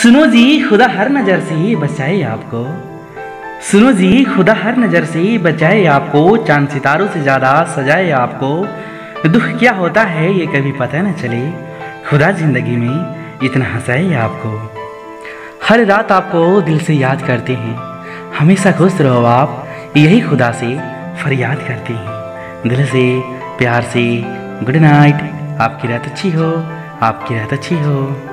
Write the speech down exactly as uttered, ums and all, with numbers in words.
सुनो जी, खुदा हर नज़र से बचाए आपको। सुनो जी, खुदा हर नज़र से बचाए आपको, चांद सितारों से ज़्यादा सजाए आपको। दुख क्या होता है ये कभी पता न चले, खुदा ज़िंदगी में इतना हंसाए आपको। हर रात आपको दिल से याद करते हैं, हमेशा खुश रहो आप, यही खुदा से फरियाद करते हैं। दिल से प्यार से गुड नाइट। आपकी रात अच्छी हो, आपकी रात अच्छी हो।